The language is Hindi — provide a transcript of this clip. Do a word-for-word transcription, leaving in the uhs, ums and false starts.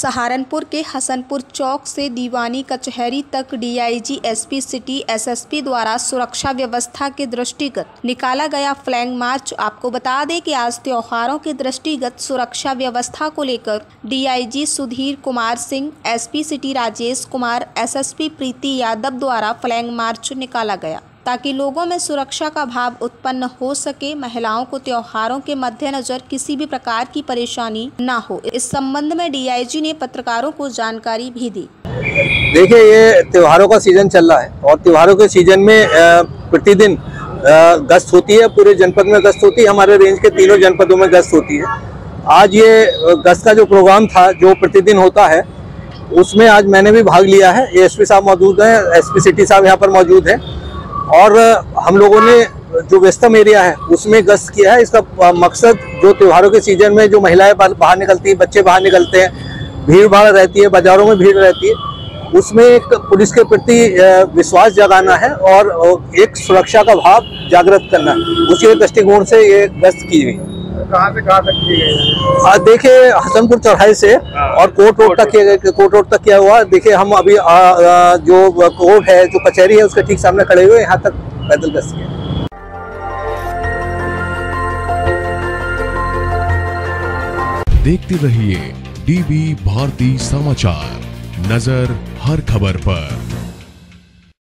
सहारनपुर के हसनपुर चौक से दीवानी कचहरी तक डीआईजी, एसपी सिटी, एसएसपी द्वारा सुरक्षा व्यवस्था के दृष्टिगत निकाला गया फ्लैग मार्च। आपको बता दें कि आज त्योहारों के दृष्टिगत सुरक्षा व्यवस्था को लेकर DIG Sudhir Kumar Singh, SP city Rajesh Kumar, SSP Preeti Yadav द्वारा फ्लैग मार्च निकाला गया ताकि लोगों में सुरक्षा का भाव उत्पन्न हो सके, महिलाओं को त्योहारों के मद्देनजर किसी भी प्रकार की परेशानी ना हो। इस संबंध में डीआईजी ने पत्रकारों को जानकारी भी दी। देखिए, ये त्योहारों का सीजन चल रहा है और त्योहारों के सीजन में प्रतिदिन गश्त होती है, पूरे जनपद में गश्त होती है, हमारे रेंज के तीनों जनपदों में गश्त होती है। आज ये गश्त का जो प्रोग्राम था, जो प्रतिदिन होता है, उसमें आज मैंने भी भाग लिया है। एसपी साहब मौजूद हैं, एसपी सिटी साहब यहाँ पर मौजूद हैं और हम लोगों ने जो व्यस्तम एरिया है उसमें गश्त किया है। इसका मकसद जो त्योहारों के सीजन में जो महिलाएं बाहर निकलती हैं, बच्चे बाहर निकलते हैं, भीड़ भाड़ रहती है, बाजारों में भीड़ रहती है, उसमें एक पुलिस के प्रति विश्वास जगाना है और एक सुरक्षा का भाव जागृत करना है। उसी दृष्टिकोण से ये गश्त की गई। कहाँ से कहाँ तक की गई? देखिए, हसनपुर चौराहे से और कोर्ट रोड तक किया गया, कोर्ट रोड तक किया हुआ। देखिए, हम अभी आ, आ, जो कोर्ट है, जो कचहरी है, उसके ठीक सामने खड़े हुए, यहाँ तक पैदल गश्त किया। देखते रहिए डीबी भारती समाचार, नजर हर खबर पर।